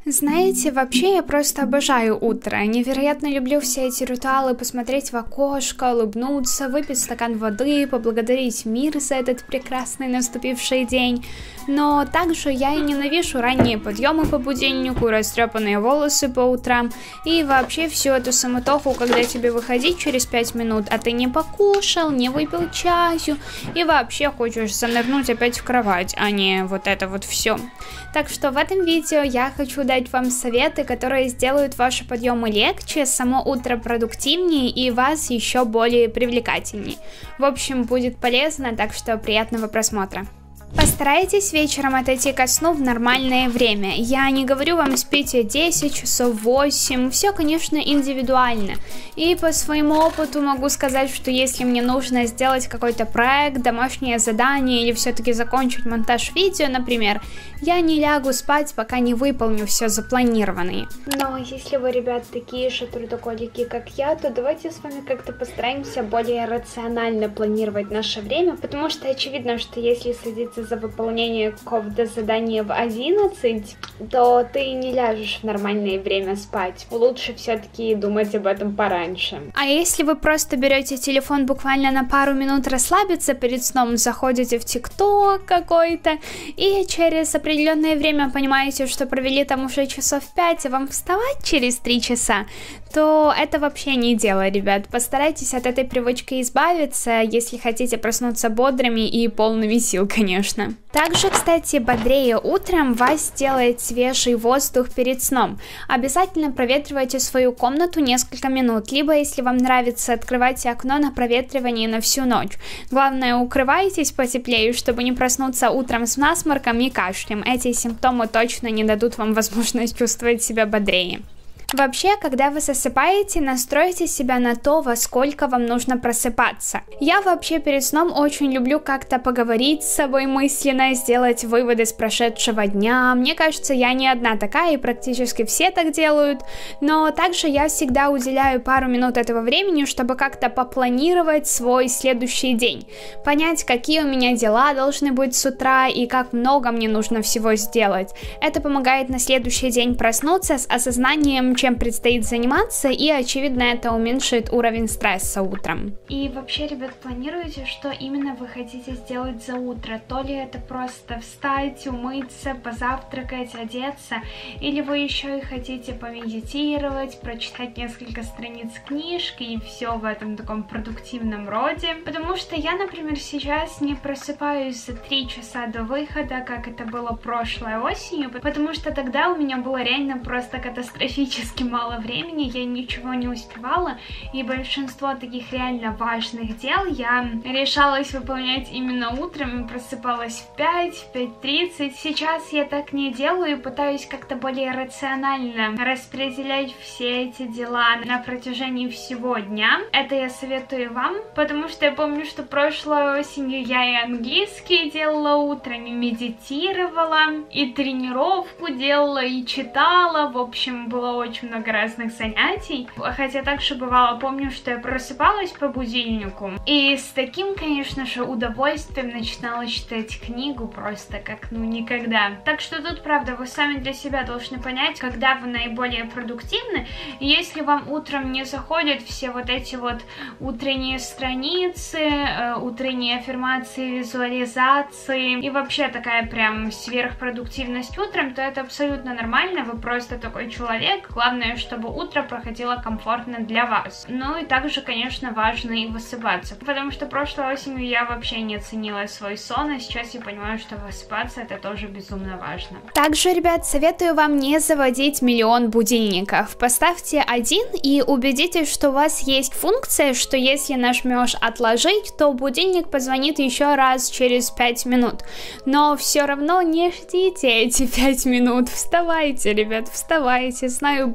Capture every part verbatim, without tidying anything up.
Знаете, вообще я просто обожаю утро. Невероятно люблю все эти ритуалы: посмотреть в окошко, улыбнуться, выпить стакан воды, поблагодарить мир за этот прекрасный наступивший день. Но также я и ненавижу ранние подъемы по будильнику, растрепанные волосы по утрам и вообще всю эту самотоху, когда тебе выходить через пять минут, а ты не покушал, не выпил чаю и вообще хочешь занырнуть опять в кровать, а не вот это вот все. Так что в этом видео я хочу дать вам советы, которые сделают ваши подъемы легче, само утро продуктивнее и вас еще более привлекательней. В общем, будет полезно, так что приятного просмотра. Постарайтесь вечером отойти ко сну в нормальное время. Я не говорю вам спите десять часов, восемь, все, конечно, индивидуально. И по своему опыту могу сказать, что если мне нужно сделать какой-то проект, домашнее задание или все-таки закончить монтаж видео, например, я не лягу спать, пока не выполню все запланированное. Но если вы, ребят, такие же трудоголики, как я, то давайте с вами как-то постараемся более рационально планировать наше время, потому что очевидно, что если садиться за выполнение какого-то задания в одиннадцать, то ты не ляжешь в нормальное время спать. Лучше все-таки думать об этом пораньше. А если вы просто берете телефон буквально на пару минут расслабиться перед сном, заходите в ТикТок какой-то и через определенное время понимаете, что провели там уже часов пять, а вам вставать через три часа, то это вообще не дело, ребят. Постарайтесь от этой привычки избавиться, если хотите проснуться бодрыми и полными сил, конечно. Также, кстати, бодрее утром вас делает свежий воздух перед сном. Обязательно проветривайте свою комнату несколько минут, либо, если вам нравится, открывайте окно на проветривание на всю ночь. Главное, укрывайтесь потеплее, чтобы не проснуться утром с насморком и кашлем. Эти симптомы точно не дадут вам возможность чувствовать себя бодрее. Вообще, когда вы засыпаете, настройте себя на то, во сколько вам нужно просыпаться. Я вообще перед сном очень люблю как-то поговорить с собой мысленно, сделать выводы с прошедшего дня. Мне кажется, я не одна такая, и практически все так делают. Но также я всегда уделяю пару минут этого времени, чтобы как-то попланировать свой следующий день. Понять, какие у меня дела должны быть с утра и как много мне нужно всего сделать. Это помогает на следующий день проснуться с осознанием, чем предстоит заниматься, и, очевидно, это уменьшит уровень стресса утром. И вообще, ребят, планируйте, что именно вы хотите сделать за утро. То ли это просто встать, умыться, позавтракать, одеться, или вы еще и хотите помедитировать, прочитать несколько страниц книжки и все в этом таком продуктивном роде. Потому что я, например, сейчас не просыпаюсь за три часа до выхода, как это было прошлой осенью, потому что тогда у меня было реально просто катастрофически мало времени, я ничего не успевала, и большинство таких реально важных дел я решалась выполнять именно утром и просыпалась в пять, в пять тридцать. Сейчас я так не делаю и пытаюсь как-то более рационально распределять все эти дела на протяжении всего дня. Это я советую вам, потому что я помню, что прошлой осенью я и английский делала утром, и медитировала, и тренировку делала, и читала. В общем, было очень много разных занятий. Хотя также бывало, помню, что я просыпалась по будильнику и с таким, конечно же, удовольствием начинала читать книгу просто как ну никогда. Так что тут, правда, вы сами для себя должны понять, когда вы наиболее продуктивны. И если вам утром не заходят все вот эти вот утренние страницы, э, утренние аффирмации, визуализации и вообще такая прям сверхпродуктивность утром, то это абсолютно нормально. Вы просто такой человек. Главное, чтобы утро проходило комфортно для вас. Ну и также, конечно, важно и высыпаться, потому что прошлой осенью я вообще не ценила свой сон, а сейчас я понимаю, что высыпаться это тоже безумно важно. Также, ребят, советую вам не заводить миллион будильников. Поставьте один и убедитесь, что у вас есть функция, что если нажмешь отложить, то будильник позвонит еще раз через пять минут. Но все равно не ждите эти пять минут. Вставайте, ребят, вставайте. Знаю,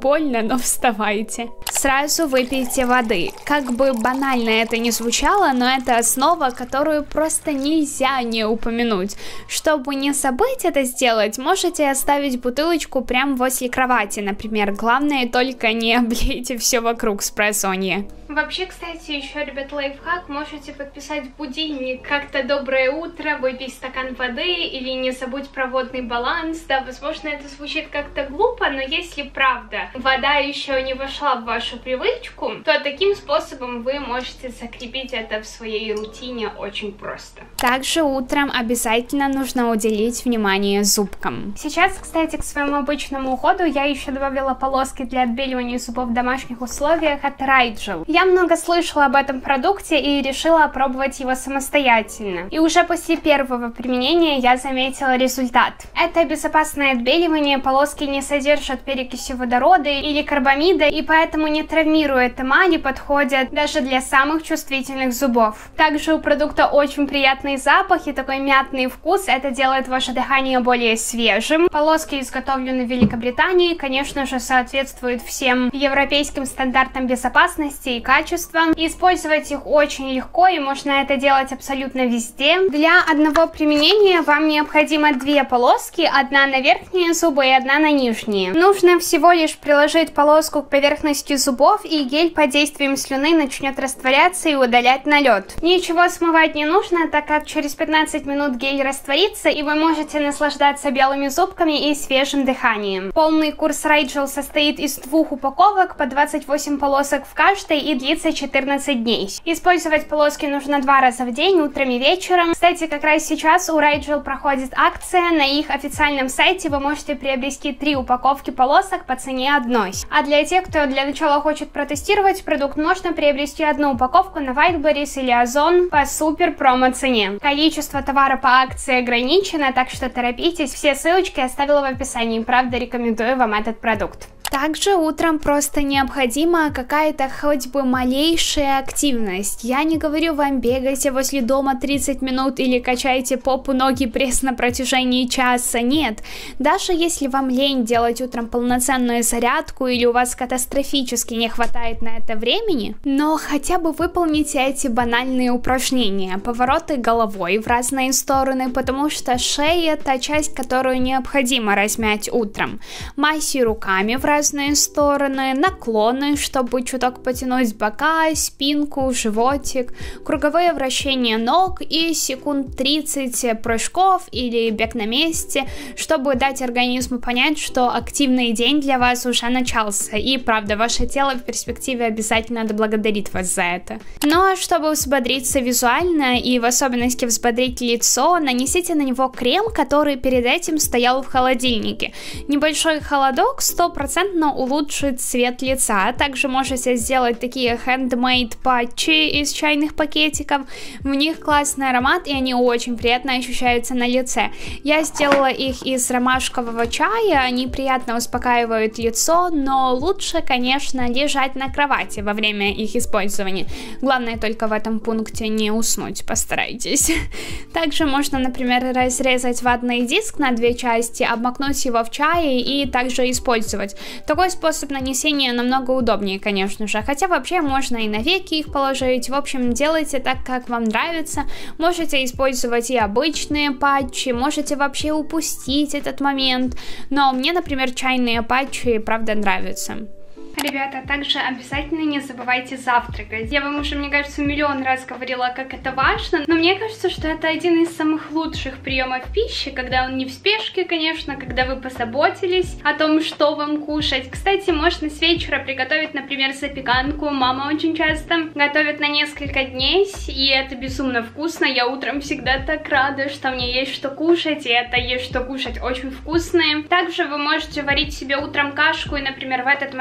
больно, но вставайте. Сразу выпейте воды. Как бы банально это ни звучало, но это основа, которую просто нельзя не упомянуть. Чтобы не забыть это сделать, можете оставить бутылочку прямо возле кровати, например. Главное, только не облейте все вокруг с просонья. Вообще, кстати, еще, ребят, лайфхак, можете подписать будильник. Как-то доброе утро, выпей стакан воды или не забудь про водный баланс. Да, возможно, это звучит как-то глупо, но если правда вода еще не вошла в вашу привычку, то таким способом вы можете закрепить это в своей рутине очень просто. Также утром обязательно нужно уделить внимание зубкам. Сейчас, кстати, к своему обычному уходу я еще добавила полоски для отбеливания зубов в домашних условиях от Rigel. Я много слышала об этом продукте и решила опробовать его самостоятельно. И уже после первого применения я заметила результат. Это безопасное отбеливание, полоски не содержат перекиси водорода или карбамида, и поэтому не травмируют эмаль и подходят даже для самых чувствительных зубов. Также у продукта очень приятный запах и такой мятный вкус, это делает ваше дыхание более свежим. Полоски изготовлены в Великобритании, конечно же, соответствуют всем европейским стандартам безопасности и качества. Использовать их очень легко, и можно это делать абсолютно везде. Для одного применения вам необходимо две полоски, одна на верхние зубы и одна на нижние. Нужно всего лишь приложить полоску к поверхности зубов, и гель под действием слюны начнет растворяться и удалять налет. Ничего смывать не нужно, так как через пятнадцать минут гель растворится, и вы можете наслаждаться белыми зубками и свежим дыханием. Полный курс Rigel состоит из двух упаковок по двадцать восемь полосок в каждой и длится четырнадцать дней. Использовать полоски нужно два раза в день, утром и вечером. Кстати, как раз сейчас у Rigel проходит акция. На их официальном сайте вы можете приобрести три упаковки полосок по цене одной. А для тех, кто для начала хочет протестировать продукт, можно приобрести одну упаковку на Wildberries или Озон по супер промо цене. Количество товара по акции ограничено, так что торопитесь. Все ссылочки оставила в описании. Правда, рекомендую вам этот продукт. Также утром просто необходима какая-то хоть бы малейшая активность. Я не говорю вам бегайте возле дома тридцать минут или качайте попу, ноги, пресс на протяжении часа. Нет. Даже если вам лень делать утром полноценную зарядку или у вас катастрофически не хватает на это времени, но хотя бы выполните эти банальные упражнения. Повороты головой в разные стороны, потому что шея — та часть, которую необходимо размять утром. Масси руками в разные разные стороны, наклоны, чтобы чуток потянуть бока, спинку, животик, круговые вращения ног и секунд тридцать прыжков или бег на месте, чтобы дать организму понять, что активный день для вас уже начался. И правда, ваше тело в перспективе обязательно отблагодарит вас за это. Ну а чтобы взбодриться визуально и в особенности взбодрить лицо, нанесите на него крем, который перед этим стоял в холодильнике. Небольшой холодок сто процентов улучшит цвет лица. Также можете сделать такие handmade патчи из чайных пакетиков. В них классный аромат, и они очень приятно ощущаются на лице. Я сделала их из ромашкового чая, они приятно успокаивают лицо, но лучше, конечно, лежать на кровати во время их использования. Главное только в этом пункте не уснуть, постарайтесь. Также можно, например, разрезать ватный диск на две части, обмакнуть его в чай и также использовать. Такой способ нанесения намного удобнее, конечно же, хотя вообще можно и на веки их положить. В общем, делайте так, как вам нравится. Можете использовать и обычные патчи, можете вообще упустить этот момент, но мне, например, чайные патчи правда нравятся. Ребята, также обязательно не забывайте завтракать. Я вам уже, мне кажется, миллион раз говорила, как это важно, но мне кажется, что это один из самых лучших приемов пищи, когда он не в спешке, конечно, когда вы позаботились о том, что вам кушать. Кстати, можно с вечера приготовить, например, запеканку. Мама очень часто готовит на несколько дней, и это безумно вкусно. Я утром всегда так рада, что мне есть что кушать, и это есть что кушать очень вкусное. Также вы можете варить себе утром кашку и, например, в этот момент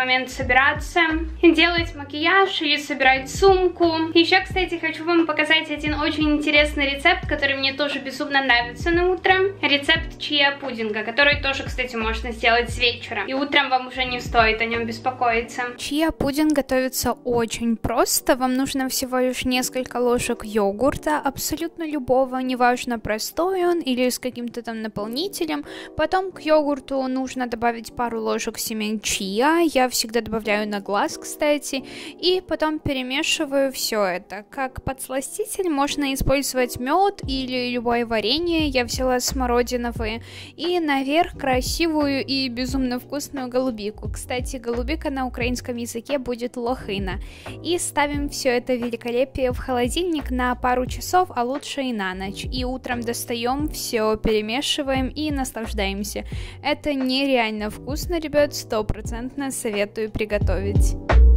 собираться, делать макияж или собирать сумку. Еще, кстати, хочу вам показать один очень интересный рецепт, который мне тоже безумно нравится на утро. Рецепт чиа пудинга, который тоже, кстати, можно сделать с вечера. И утром вам уже не стоит о нем беспокоиться. Чиа пудинг готовится очень просто. Вам нужно всего лишь несколько ложек йогурта, абсолютно любого, неважно, простой он или с каким-то там наполнителем. Потом к йогурту нужно добавить пару ложек семян чиа. Я всегда добавляю на глаз, кстати. И потом перемешиваю все это. Как подсластитель можно использовать мед или любое варенье. Я взяла смородиновые. И наверх красивую и безумно вкусную голубику. Кстати, голубика на украинском языке будет лохина. И ставим все это великолепие в холодильник на пару часов, а лучше и на ночь. И утром достаем, все перемешиваем и наслаждаемся. Это нереально вкусно, ребят, стопроцентно советую приготовить.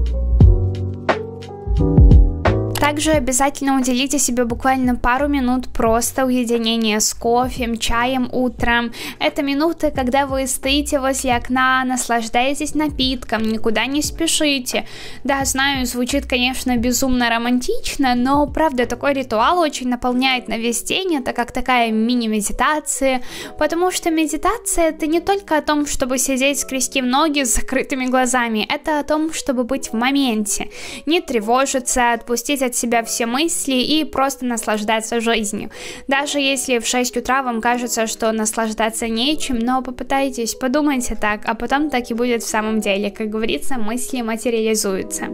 Также обязательно уделите себе буквально пару минут просто уединения с кофе, чаем утром. Это минуты, когда вы стоите возле окна, наслаждаетесь напитком, никуда не спешите. Да, знаю, звучит, конечно, безумно романтично, но правда такой ритуал очень наполняет на весь день. Это как такая мини-медитация, потому что медитация — это не только о том, чтобы сидеть, скрестив ноги с закрытыми глазами, это о том, чтобы быть в моменте, не тревожиться, отпустить от себя все мысли и просто наслаждаться жизнью. Даже если в шесть утра вам кажется, что наслаждаться нечем, но попытайтесь, подумайте так, а потом так и будет в самом деле. Как говорится, мысли материализуются.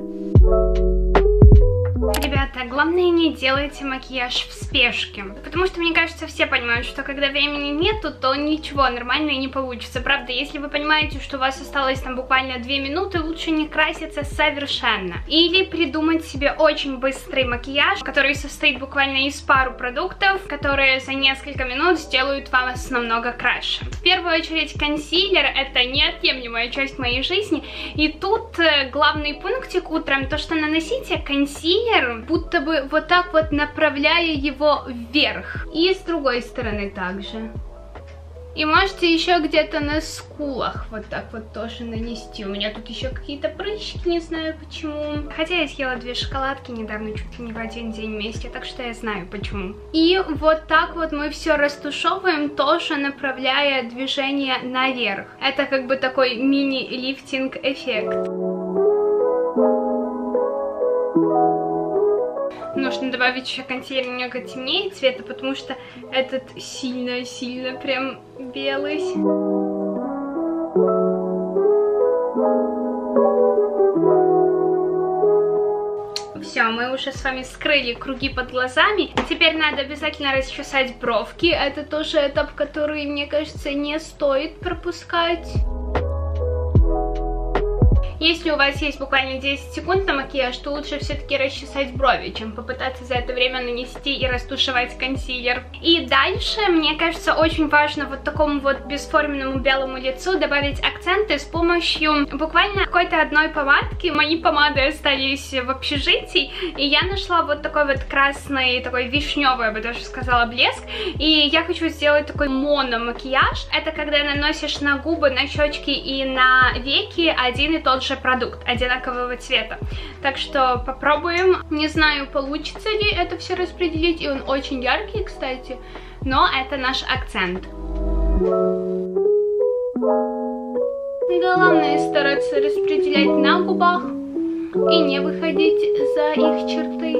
Ребята, главное, не делайте макияж в спешке, потому что, мне кажется, все понимают, что когда времени нету, то ничего нормально не получится. Правда, если вы понимаете, что у вас осталось там буквально две минуты, лучше не краситься совершенно. Или придумать себе очень быстрый макияж, который состоит буквально из пару продуктов, которые за несколько минут сделают вас намного краше. В первую очередь, консилер — это неотъемлемая часть моей жизни, и тут главный пунктик утром, то, что наносите консилер, будто бы вот так вот направляя его вверх. И с другой стороны также. И можете еще где-то на скулах вот так вот тоже нанести. У меня тут еще какие-то прыщики, не знаю почему. Хотя я съела две шоколадки недавно, чуть ли не в один день вместе, так что я знаю почему. И вот так вот мы все растушевываем, тоже направляя движение наверх. Это как бы такой мини-лифтинг эффект. Нужно добавить еще консилер немного темнее цвета, потому что этот сильно-сильно прям белый. Все, мы уже с вами скрыли круги под глазами. Теперь надо обязательно расчесать бровки. Это тоже этап, который, мне кажется, не стоит пропускать. Если у вас есть буквально десять секунд на макияж, то лучше все-таки расчесать брови, чем попытаться за это время нанести и растушевать консилер. И дальше, мне кажется, очень важно вот такому вот бесформенному белому лицу добавить акценты с помощью буквально какой-то одной помадки. Мои помады остались в общежитии, и я нашла вот такой вот красный, такой вишневый, я бы даже сказала, блеск. И я хочу сделать такой моно-макияж. Это когда наносишь на губы, на щечки и на веки один и тот же продукт одинакового цвета. Так что попробуем. Не знаю, получится ли это все распределить, и он очень яркий, кстати, но это наш акцент. Главное стараться распределять на губах и не выходить за их черты.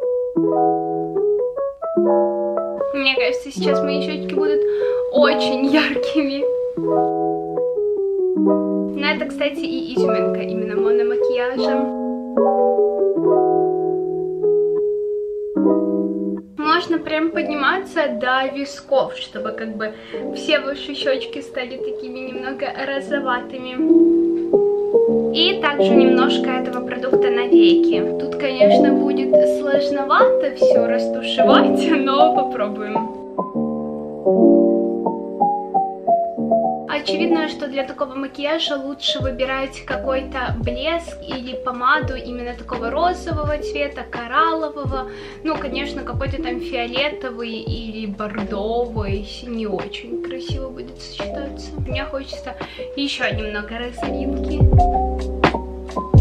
Мне кажется, сейчас мои щечки будут очень яркими. Но это, кстати, и изюминка именно мономакияжа. Можно прям подниматься до висков, чтобы как бы все ваши щечки стали такими немного розоватыми. И также немножко этого продукта на веки. Тут, конечно, будет сложновато все растушевать, но попробуем. Очевидно, что для такого макияжа лучше выбирать какой-то блеск или помаду именно такого розового цвета, кораллового. Ну, конечно, какой-то там фиолетовый или бордовый не очень красиво будет сочетаться. Мне хочется еще немного розовинки.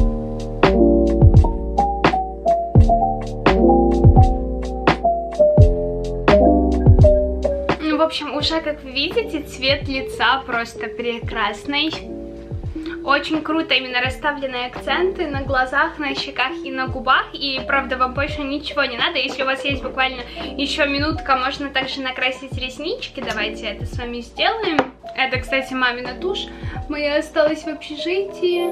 общем, уже, как вы видите, цвет лица просто прекрасный. Очень круто именно расставленные акценты на глазах, на щеках и на губах. И, правда, вам больше ничего не надо. Если у вас есть буквально еще минутка, можно также накрасить реснички. Давайте это с вами сделаем. Это, кстати, мамина тушь. Моя осталась в общежитии.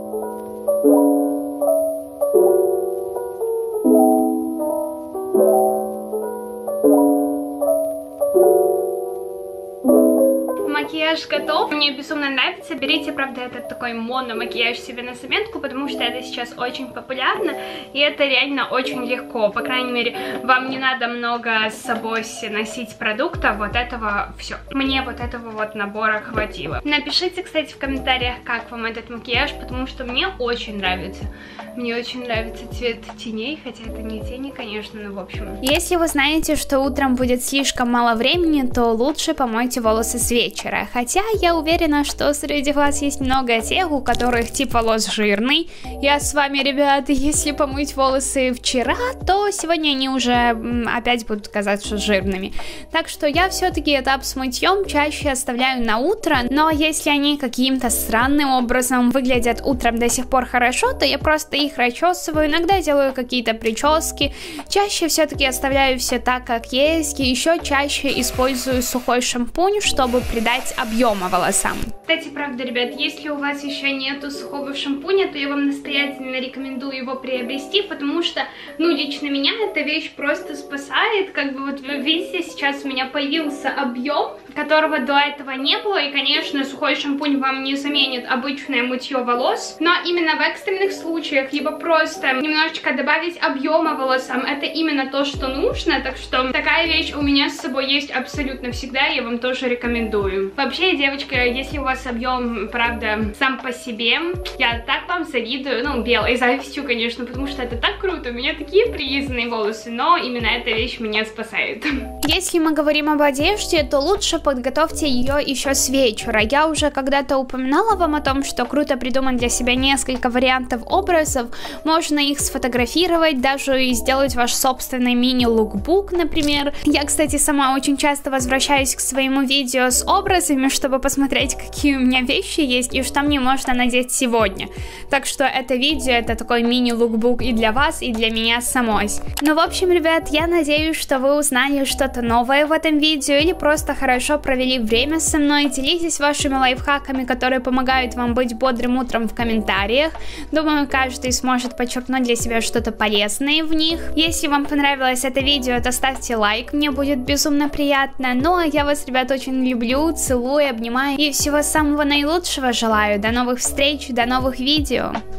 Макияж готов, мне безумно нравится. Берите, правда, этот такой моно-макияж себе на заметку, потому что это сейчас очень популярно, и это реально очень легко. По крайней мере, вам не надо много с собой носить продуктов, вот этого все. Мне вот этого вот набора хватило. Напишите, кстати, в комментариях, как вам этот макияж, потому что мне очень нравится. Мне очень нравится цвет теней, хотя это не тени, конечно, но в общем. Если вы знаете, что утром будет слишком мало времени, то лучше помойте волосы с вечера. Хотя я уверена, что среди вас есть много тех, у которых тип волос жирный. Я с вами, ребята, если помыть волосы вчера, то сегодня они уже опять будут казаться жирными. Так что я все-таки этап с мытьем чаще оставляю на утро, но если они каким-то странным образом выглядят утром до сих пор хорошо, то я просто их расчесываю, иногда делаю какие-то прически. Чаще все-таки оставляю все так, как есть, и еще чаще использую сухой шампунь, чтобы придать объема волосам. Кстати, правда, ребят, если у вас еще нету сухого шампуня, то я вам настоятельно рекомендую его приобрести, потому что, ну, лично меня эта вещь просто спасает. Как бы вот вы видите, сейчас у меня появился объем, которого до этого не было, и, конечно, сухой шампунь вам не заменит обычное мытье волос, но именно в экстренных случаях, либо просто немножечко добавить объема волосам, это именно то, что нужно, так что такая вещь у меня с собой есть абсолютно всегда, я вам тоже рекомендую. Вообще, девочка, если у вас объем, правда, сам по себе, я так вам завидую, ну, белой завистью, конечно, потому что это так круто, у меня такие прилизанные волосы, но именно эта вещь меня спасает. Если мы говорим об одежде, то лучше подготовьте ее еще с вечера. Я уже когда-то упоминала вам о том, что круто придумать для себя несколько вариантов образов, можно их сфотографировать, даже и сделать ваш собственный мини-лукбук, например. Я, кстати, сама очень часто возвращаюсь к своему видео с образами, чтобы посмотреть, какие у меня вещи есть и что мне можно надеть сегодня. Так что это видео, это такой мини-лукбук и для вас, и для меня самой. Ну, в общем, ребят, я надеюсь, что вы узнали что-то новое в этом видео или просто хорошо провели время со мной. Делитесь вашими лайфхаками, которые помогают вам быть бодрым утром, в комментариях. Думаю, каждый сможет подчеркнуть для себя что-то полезное в них. Если вам понравилось это видео, то ставьте лайк, мне будет безумно приятно. Ну, а я вас, ребят, очень люблю, целую, обнимаю и всего самого наилучшего желаю. До новых встреч, до новых видео.